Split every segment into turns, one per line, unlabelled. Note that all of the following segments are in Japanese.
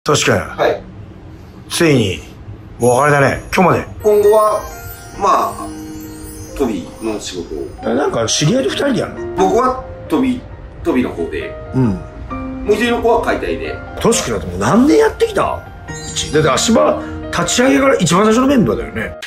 確かに。
はい。
ついに、お別れだね。今日まで。
今後は、まあ、飛びの仕事を。
なんか、知り合いで2人でやるの？
僕は飛びの方で。
うん。
もう一人の子は解体で。
トシ君だってもう何年やってきた？だって足場、立ち上げから一番最初のメンバーだよね。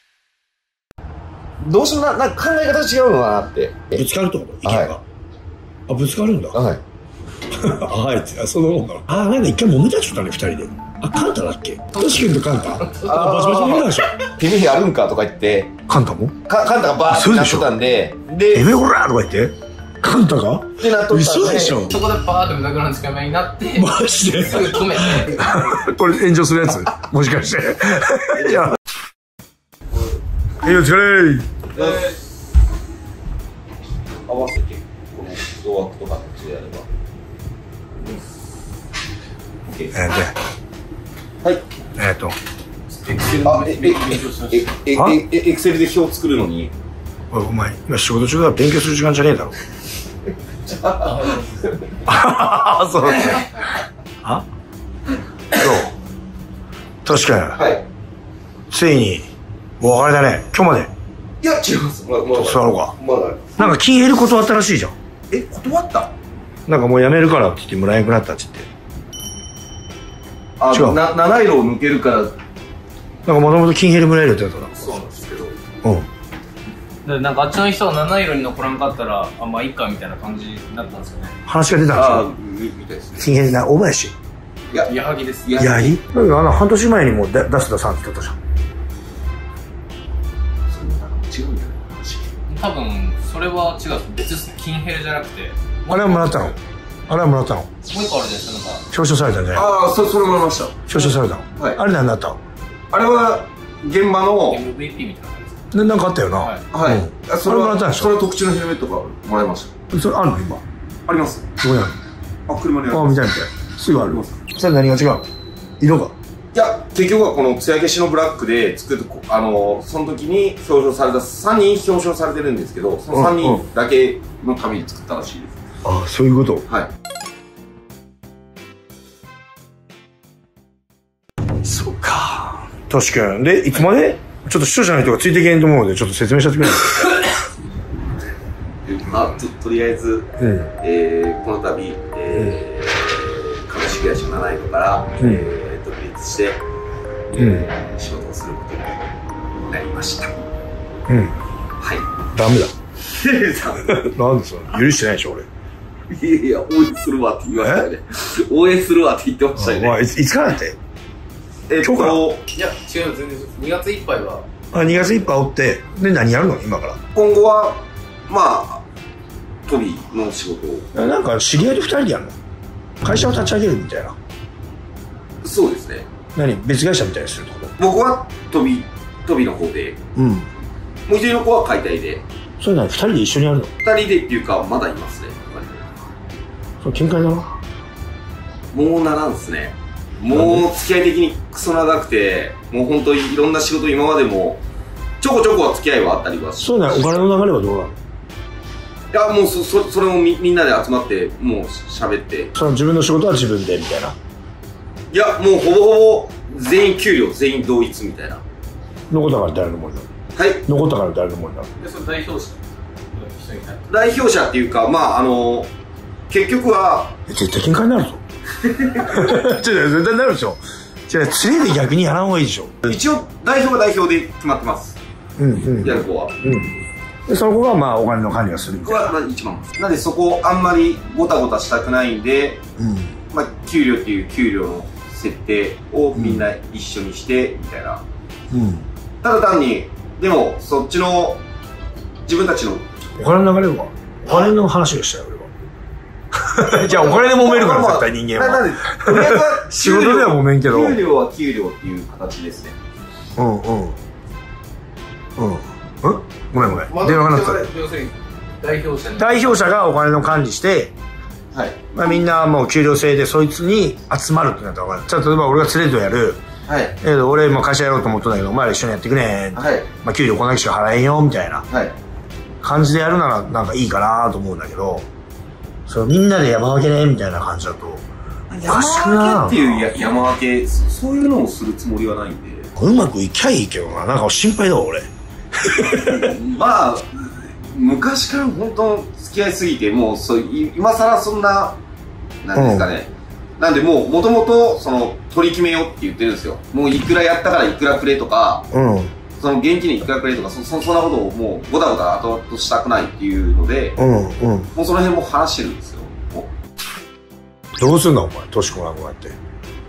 どうしてもなんか考え方違うのかなって。
ぶつかるってこと？意見が。はい、あ、ぶつかるんだ。
はい。
はいって、そのもんだろ。あ、なんか一回揉めたっちゃったね、2人で。あ、カンタだっけ？トシ君とカンタ？バチバチに揉めたでしょ。
てめえあるんかとか言って。
カンタも？
カンタがバーってなってたんで。
で、てめえほらーとか言って。カンタが？
ってなっとったんで。
嘘でしょ。
そこでバーって胸ぐらのつかみになって。
マジで？
すぐ止めて。
これ炎上するやつ？もしかして。いや。はい、お疲れ。
合わせて、このドアとかこっちでやれば。はい。エクセルで表作るのに。
お前、今仕事中だから勉強する時間じゃねえだろ。そうだね。あ？どう？確かに。
はい。
ついに、お別れだね。今日まで。
いや、違います。まだ。
そうなのか。
まだ。
なんか金減る断ったらしいじゃん。
断った？
なんかもうやめるからって言ってもらえなくなったって言って。
あ、違う。七色を抜けるから。
なんかもともと金減るもらえるってやつだ。
そうなんですけど。
うん。
でなんかあっちの人は七色に残らんかったら、あ、まあいいかみたいな感じになったんですよね。
話が出たんですよ。
ああ、みたいですね。
金減な、大林。
いや、
矢作です。
矢作？なんか半年前にもう出したさんって言ってたじゃん。
そんなの違うんじゃない話。
多分、それは違う。別に金ヘルじゃなくて。
あれはもらったの？あれはもらったの？
もう一個あるじゃないですか、なんか。
表彰されたんじゃない？
ああ、それもらいました。
表彰されたの？
はい。
あれ何だったの？
あれは、現場の。
MVP みたいな感じですか？
なんかあったよな。
はい。
はい。それ
もらったんでしょ？
それは特注のヘルメットがもらいました。
それあるの今？
あります。
どこにある
あ、車にあ
の？あ、
ります。
見たい見たい。すぐある。それ何が違う？色が？
いや、結局はこの艶消しのブラックで作ると、その時に表彰された、3人表彰されてるんですけど、その3人だけの紙で作ったらしいです。
あ、そういうこと。
はい。
そうか。確かに。で、いつまで？ちょっと視聴者の人がついていけんと思うので、ちょっと説明しちゃってくれない
とりあえず、この度、株式会社七色から、独立して、仕事をすることになりました。はい。
ダメだ。なんでそれ許してないでしょ、俺。
いやいや、応援するわって言いましたよね。応援するわって言ってましたよね。
いつからだって？
今日から？
いや、違う、全然。2月いっぱいは。
あ、2月いっぱいおって、で、何やるの今から？
今後は、まあ、飛びの仕事を。
なんか知り合いで2人でやるの？会社を立ち上げるみたいな。
そうですね。
何？別会社みたいにするってこと？
僕は飛びの方で、もう一人の子は解体で。
それ何？2人で一緒にやるの？
2人でっていうか、まだいますね。
それ見解だな。
もうならんですね。もう付き合い的にクソ長くて、もう本当にいろんな仕事今までもちょこちょこは付き合いはあったりはし。
そうだね。お金の流れはどうなの？
いや、もうそれもみんなで集まってもう喋って。
その自分の仕事は自分でみたいな。
いや、もうほぼほぼ全員給料全員同一みたいな。
残ったから誰のもんだ？
はい。
残ったから誰のもんだ？
で、その代表者
代表者っていうか、まあ結局は
絶対喧嘩になるぞ。絶対なるでしょ。連れで逆にやらんほうがいいでしょ。
一応代表が代表で決まってます。やる子は。
でその子がまあお金の管理をするみたいな。
は一番。なんでそこあんまりゴタゴタしたくないんで、まあ給料っていう給料の設定をみんな一緒にしてみたいな。ただ単にでもそっちの自分たちの
お金の流れはお金の話をしたよ俺は。じゃあお金で揉めるから絶対人間は。なんで仕事では揉めんけど。
給料は給料っていう形ですね。
ごめん。電話が鳴った。代表者がお金の管理して、まあみんなもう給料制でそいつに集まるってなったら分かる。例えば俺がツレードやる。俺も会社やろうと思ったんだけど、お前ら一緒にやってくれ。まあ給料こんだけしか払えんよみたいな感じでやるならなんかいいかなと思うんだけど、そのみんなで山分けねみたいな感じだと、
山分けっていう山分け、そういうのをするつもりはないんで。
うまくいきゃいいけどな。なんか心配だわ、俺。
まあ、昔から本当付き合いすぎて、もう今更そんな、なんですかね。なんでもう、もともと、取り決めようって言ってるんですよ。もういくらやったからいくらくれとか、その現金にいくらくれとか、そんなことをもう、ごたごた後々したくないっていうので、もうその辺も話してるんですよ。
どうすんだ、お前、トシ君はこうやって。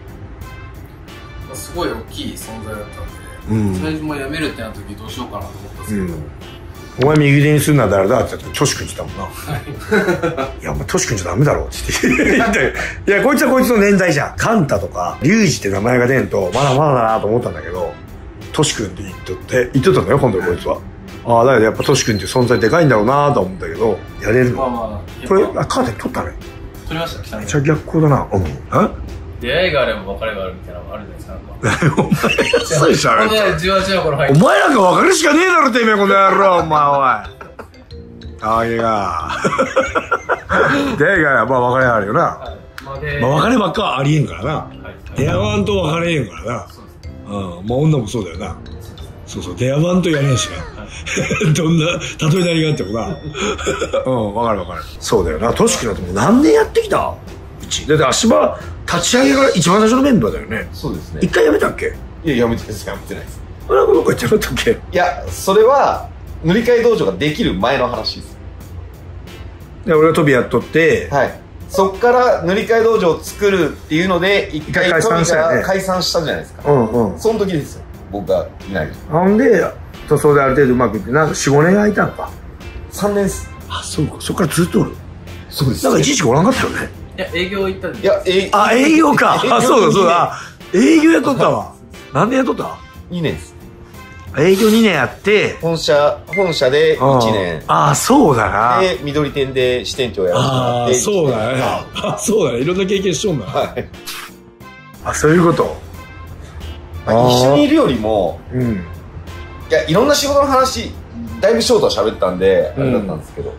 すごい大きい存在だったんで、それも辞めるってなった時どうしようかなと思ったんですけど、
お前右手にするのは誰だって言ったらトシ君って言ったもんな。いや、お前トシ君じゃダメだろって言って。いや、こいつはこいつの年代じゃん。カンタとか、リュウジって名前が出んと、まだまだだなと思ったんだけど、トシ君って言っとったんだよ、今度こいつは。ああ、だけどやっぱトシ君っていう存在でかいんだろうなと思ったけど、やれるの。これ、カーテン取ったね。
取りました、
めっちゃ逆光だな。
出会いがあれば別れがあるみたいなのがあるじゃないですか。
お前、そうでしょ、あれ。
お
前なんか別れるしかねえだろ、てめえ、この野郎、お前、おい。あげが。出会いがあれば別れがあるよな。まあ、別ればっかはありえんからな。出会わんと別れへんからな。まあ、女もそうだよな。そうそう、出会わんとやれんしな。どんな、例えなりがあってもな。わかるわかる。そうだよな。トシ君だってもう何年やってきた？だって足場、立ち上げが一番最初のメンバーだよね。
そうですね。
一回辞めたっけ？
いや、辞めてないです、辞めてないです。
あれはどっか行っちゃったっけ？
いや、それは、塗り替え道場ができる前の話です。
で、俺がトビやっとって、
はい。そっから塗り替え道場を作るっていうので、一回トビが解散したじゃないですか。その時ですよ。僕がいない。
ほんで、塗装である程度うまくいって、なんか4、5年空いたのか。
3年っす。
あ、そうか。そっからずっとおる。
そうです。
なんか一時期おらんかったよね。
いや、営業行ったんで。
いや、
営業か。あ、そうだそうだ。営業やっとったわ。何年やっとった
?2 年です。
営業2年やって、
本社で1年。
ああ、そうだな。
で、緑店で支店長やらせてもらって。
そうだね。あ、そうだね。いろんな経験しとんだ。はい。あ、そういうこと。
一緒にいるよりも、いや、いろんな仕事の話、だいぶショートは喋ったんで、あれだったんですけど、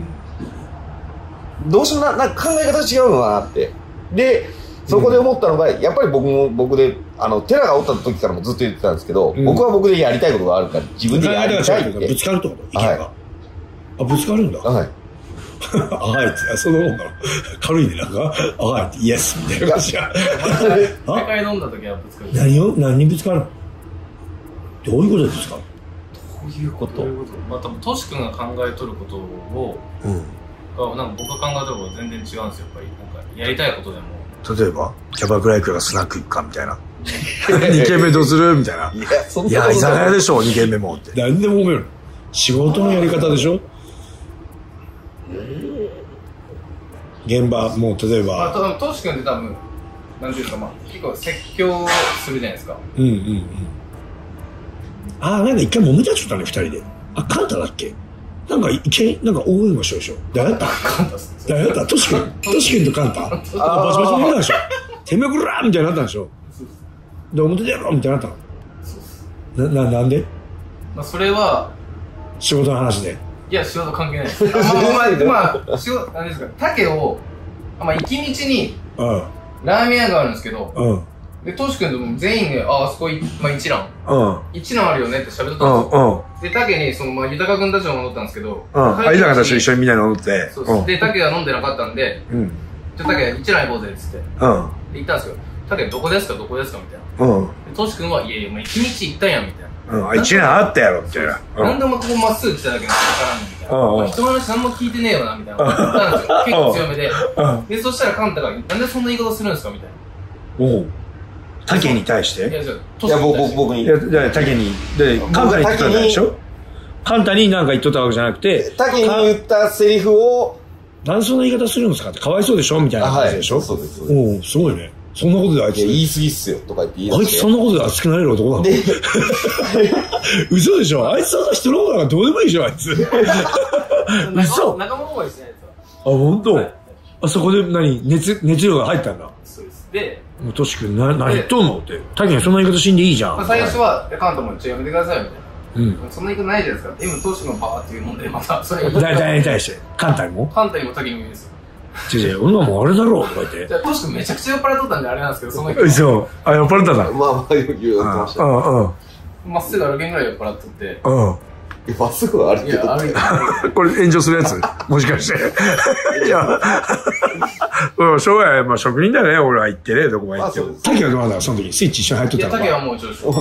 どうしてもなんか考え方違うのかなって。で、そこで思ったのが、やっぱり僕で、テラがおった時からもずっと言ってたんですけど、僕は僕でやりたいことがあるから、自分でやりたいって。
ぶつかるってこと意見が。あ、ぶつかるんだ。はい。はいって、そのもんだろ。軽いね、なんか、はいって、イエスみたいな感じが。
毎回飲んだ時はぶつかる。
何にぶつかるの？どういうことでぶつかる？
どういうこと？
まあ多分、トシ君が考えとることを、なんか僕が考えとることは全然違うんですよ、やっぱり。なんか、やりたいことでも。
例えば、キャバクラ行くからスナック行くかみたいな。2軒目どうするみたいな。いや、居酒屋でしょ、2軒目もって。何でも褒める。仕事のやり方でしょ？現場、もう例えば。
トシ君って多分、なんていうか、まあ、結構説教するじゃないですか。
ああ、なんか一回揉めたっちゃったね、2人で。あ、カンタだっけ？なんかなんか大声がしようでしょ。誰やった？カンタっす。誰やった？トシ君とカンタ。バチバチになったでしょ。てめえこらーみたいになったんでしょ。で、表でやろうみたいになったの。そうっす。なんで？
まあ、それは、
仕事の話で。
いや、仕事関係ないです。まあ、仕事、なんですか、竹を、行き道に、ラーメン屋があるんですけど、で、トシ君とも全員で、あそこ、一蘭。一蘭あるよねって喋っとったんですよ。で、竹に、豊君たちも乗ったんですけど、
豊たちと一緒にみんな乗って。
で、竹が飲んでなかったんで、じゃあ竹、一蘭行こうぜ、っつって。で、行ったんですよ。竹、どこですかみたいな。トシ君は、いやいや、行き道行ったやん、みたいな。
一蘭あったやろ、みたいな。
なんでお前ここまっすぐ来ただけなのかわからんみたいな。人の話何も聞いてねえよな、みたいな。言ったんですよ。結構強めで。で、そしたらカンタが、なんでそんな言い方するんですかみたいな。
竹に対して？
いや、僕に。
いや、竹に。で、カンタに言ってたんでしょ？カンタに何か言っとったわけじゃなくて。
竹に言ったセリフを、
なんでそんな言い方するんですかって、かわいそうでしょみたいな感じでしょ？そうです。おすごいね。そんなことであいつ。
言い過ぎっすよ、とか言って言い出して。
あいつそんなことで熱くなれる男なの？嘘でしょ？あいつは人のことがどうでもいいでしょ、あいつ。嘘？
仲間思いですね、あいつは。
あ、本当？あそこで熱量が入ったんだ。
そうです。で、
もうトシ君何言っとんのって。タケにそんな言い方しんでいいじゃん。
最初は、カンタもやめてください、みたいな。そんな言い方ないじゃないですか。今、トシ君がバーって言うもんで、また、それ。
誰に対して？カンタにも？
カンタにもタケにもいいですよ。
違う、女もあれだろうとか言って。
じゃあ、トシ君めちゃくちゃ酔っ払っとったんであれなんですけど、その日。
そう。あ、酔っ払ったんだ。
まあまあ、言ってました。
まっすぐ歩けんぐらい酔っ払っとって。
まっすぐ歩いてた。
これ炎上するやつもしかして。いや、しょうがない。まあ職人だね、俺は行ってね、どこまで行っても。タケはどうなんだ、その時。スイッチ一緒に入っとったのか。
タケはもうちょっと。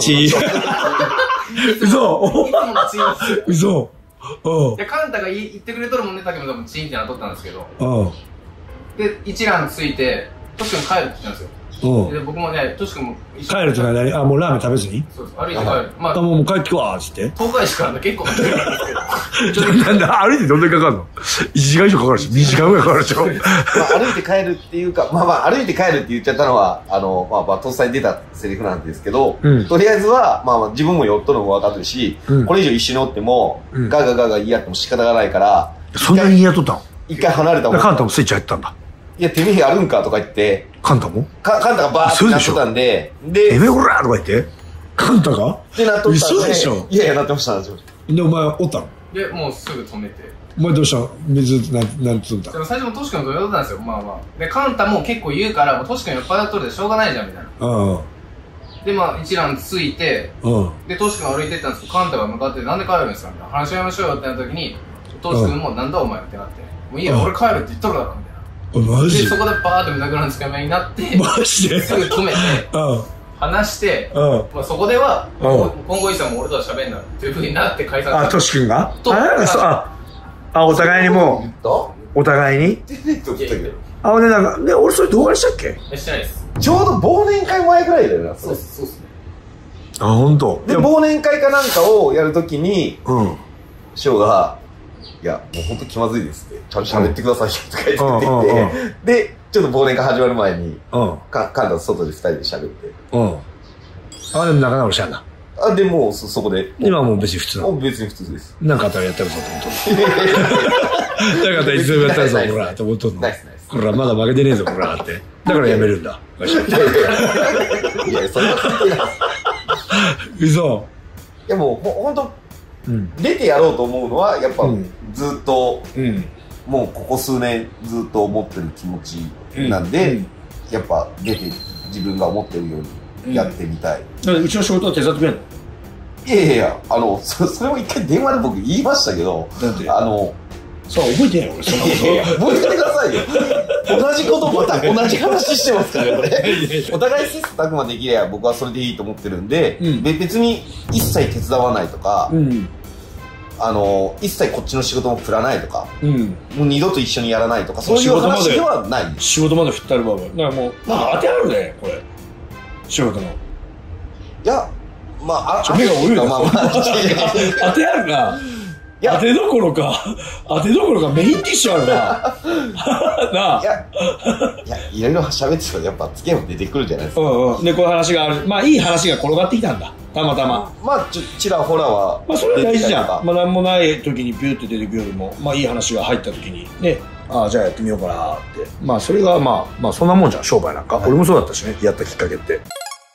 嘘嘘
で、カンタが言ってくれとるもんね、タケも多分チーンってなっとったんですけど。で、一覧ついて、トシ君帰るって言ったんですよ。で、僕もね、トシ君も
一緒に。帰るって何？あ、もうラーメン食べずに？
そうです。歩いて帰る。
まあ、もう帰ってこわーっつって。
東海市から結構帰るんですけど。
なんだ、歩いてどんだけかかるの？ 1 時間以上かかるし、2時間ぐらいかかるでしょ。
まあ、歩いて帰るっていうか、まあまあ、歩いて帰るって言っちゃったのは、まあ、とっさに出たセリフなんですけど、とりあえずは、まあ、自分も寄っとるのも分かってるし、これ以上一緒におっても、ガガガガ言い合っても仕方がないから、
そんなに言い合っとったの？
一回離れたもん。
カンタもスイッチ入ってたんだ。
いや、てめえあるんかとか言って、
カンタも
カンタがバーってなってたんで、
で、てめえこらーとか言って、カンタが
ってなっとったんで。
嘘でしょ？
いやいや、なってました、
で、お前、おったの？
で、もうすぐ止めて。
お前どうしたの？水、なんつうんだ。
でも最初もトシ君と酔ったんですよ、まあまあ。で、カンタも結構言うから、もうトシ君酔っ払っとるでしょうがないじゃん、みたいな。で、まあ、一覧ついて、で、トシ君歩いてったんですけど、カンタが向かって、なんで帰るんですかみたいな。話し合いましょうよってなった時に、トシ君も、なんだお前ってなって、もういいよ、俺帰るって言っとるだろ、みたいな。
マジ
で、そこでバーって胸ぐらのつかみ合いになって、
マジです
ぐ止めて、話して、まあそこでは、今後一切も俺とは喋んなっていうふうになって解散した。
あ、トシ君がお互いにもう、お互いに俺なんか、俺それ動画にしたっけ？
してないです。
ちょうど忘年会前ぐらいだよな。
そうっすね。
あ、ほんと。
で、忘年会かなんかをやるときに、ショウが、いや、もうほんと気まずいですって。ちゃんと喋ってくださいよとか言ってて、で、ちょっと忘年会始まる前に、カンタと外で2人で喋って。
あ、でも仲直りしたんだ。
あ、で、もうそこで。
今はもう別に普通なの？
別に普通です。
なんかあったらやってるぞと思っとる。なんかあったらいつでもやったるぞ、ほら、と思っとるの。
ナイスナイス。
ほら、まだ負けてねえぞ、ほら、って。だからやめるんだ。
いや、そんなことない。
嘘。
いや、もう、ほんと、出てやろうと思うのは、やっぱ、ずっと、もうここ数年ずっと思ってる気持ちなんで、やっぱ出て自分が思ってるようにやってみたい。
うちの仕事は手伝ってくれんの？
いやいやいや、それも一回電話で僕言いましたけど、
そう、覚えてないよ、俺。そんなこと。
覚えててくださいよ。同じことまた同じ話してますからね、これ。お互い切磋琢磨できれば僕はそれでいいと思ってるんで、別に一切手伝わないとか、一切こっちの仕事も振らないとか、もう二度と一緒にやらないとか、そういう話ではない。
仕事まで振ったる場合。だからもう、なんか当てあるね、これ。仕事の。
いや、まあ、
目が多いよ。当てあるな。当てどころかメインディッシュあるな。なあ。
いや、いろいろ喋ってたらやっぱ付き合いも出てくるじゃないですか。
で、こういう話がある。まあ、いい話が転がってきたんだ。たまたま。
まあ、ちらほらは。
まあ、それは大事じゃん。まあ、なんもない時にビューって出てくるよりも、まあ、いい話が入った時に、ね、ああ、じゃあやってみようかなって。まあ、それが、まあ、そんなもんじゃん、商売なんか。俺もそうだったしね、やったきっかけって。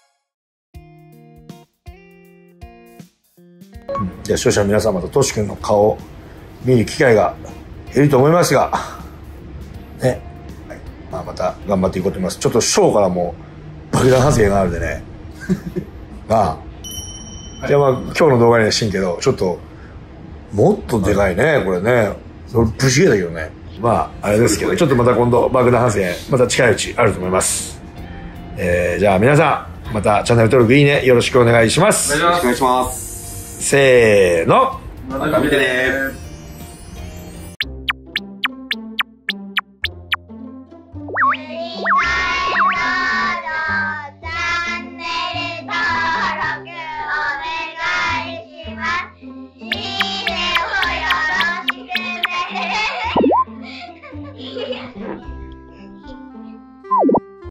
じゃあ視聴者の皆さんまたトシ君の顔を見る機会が減ると思いますがね、まあ、また頑張っていこうと思います。ちょっとショーからも爆弾発言があるんでねなあ、じゃあまあ今日の動画にはしんけど、ちょっともっとでかいねこれね。それ不思議だけどね。まああれですけど、ちょっとまた今度爆弾発言また近いうちあると思います。じゃあ皆さんまたチャンネル登録いいねよろしくお願いします。
よろしくお願いします。
せーの、
また見てね。